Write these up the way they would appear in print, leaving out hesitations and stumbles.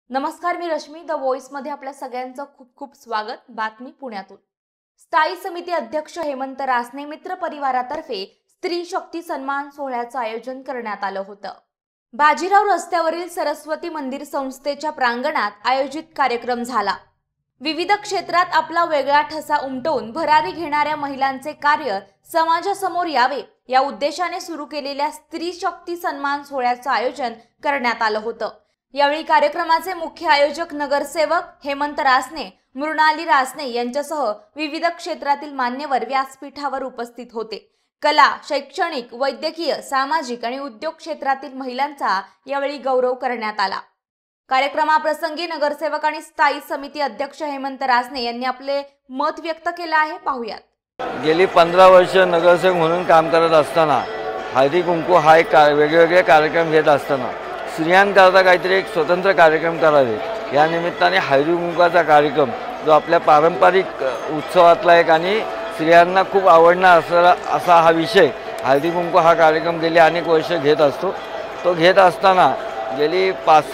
नमस्कार, मी Rashmi the voice मध्ये आपल्या सगळ्यांचं खूप खूप स्वागत। बातमी पुण्यातून। स्थायी समिती अध्यक्ष हेमंत रासने मित्र परिवारातर्फे स्त्री शक्ती सन्मान सोहळ्याचं आयोजन करण्यात आलं होतं। बाजीराव रस्त्यावरील सरस्वती मंदिर संस्थेच्या प्रांगणात आयोजित कार्यक्रम झाला। विविध क्षेत्रात आपला वेगळा ठसा उमटवून भरारी घेणाऱ्या महिलांचे कार्य समाजासमोर यावे या उद्देशाने सुरू केलेल्या स्त्री शक्ती सन्मान सोहळ्याचं आयोजन करण्यात आलं होतं। यावेळी कार्यक्रमाचे मुख्य आयोजक नगरसेवक हेमंत रासने, मृणाली रासने यांच्यासह विविध क्षेत्रातील मान्यवर व्यासपीठावर उपस्थित होते। कला, शैक्षणिक, वैद्यकीय, सामाजिक आणि उद्योग क्षेत्रातील महिलांचा यावेळी गौरव करण्यात आला। कार्यक्रमाप्रसंगी नगरसेवक आणि स्थायी समिती अध्यक्ष हेमंत रासने यांनी आपले मत व्यक्त केले आहे। पाहूयात। गेली 15 वर्ष नगरसेवक म्हणून काम करत असताना हळदी कुंकू हा एक वेगवेगळे कार्यक्रम घेत असताना स्त्रियांकरता काहीतरी एक स्वतंत्र कार्यक्रम करावे या निमित्ताने हळदी कुंकूचा कार्यक्रम जो आपल्या पारंपरिक उत्सवातला एक आणि स्त्रियांना खूप आवडणार असा हा विषय हळदी कुंकू हा कार्यक्रम गेली अनेक वर्ष घेत असतो। तो घेत असताना गेली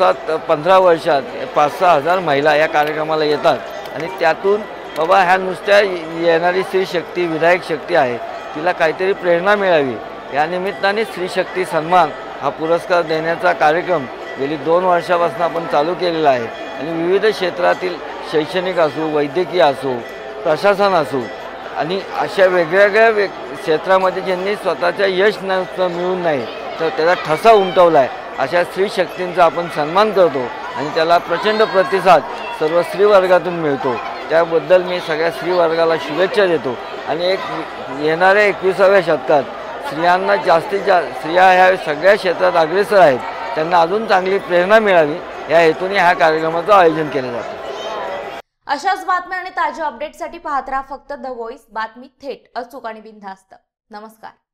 15 वर्षात 5-6 हजार महिला या कार्यक्रमाला येतात आणि त्यातून बाबा ह्या नुसत्या येणारी स्त्री शक्ती विधायक शक्ती आहे, तिला काहीतरी प्रेरणा मिळावी या निमित्ताने स्त्री शक्ती सन्मान हा पुरस्कार देण्याचा कार्यक्रम गेली 2 वर्षापासून आपण चालू केलेला आहे आणि विविध क्षेत्रातील शैक्षणिक असो, वैद्यकीय असो, प्रशासन असो आणि अशा वेगवेगळ्या क्षेत्रामध्ये ज्यांनी स्वतःच्या यश मिळवून नाही तर त्याचा ठसा उमटवला आहे अशा स्त्री शक्तींचा आपण सन्मान करतो आणि त्याला प्रचंड प्रतिसाद सर्व स्त्री वर्गातून मिळतो। त्याबद्दल मी सगळ्या स्त्री वर्गाला शुभेच्छा देतो आणि एक येणाऱ्या 21व्या शतकात स्त्रियांना जास्तीत जास्त स्त्रिया ह्या सगळ्या क्षेत्रात अग्रेसर आहेत, त्यांना अजून चांगली प्रेरणा मिळावी या हेतूने ह्या कार्यक्रमाचं आयोजन केले जाते। अशाच बातम्या आणि ताज्या अपडेटसाठी पाहत राहा फक्त द वॉइस। बातमी थेट, अचूक आणि बिनधास्त। नमस्कार।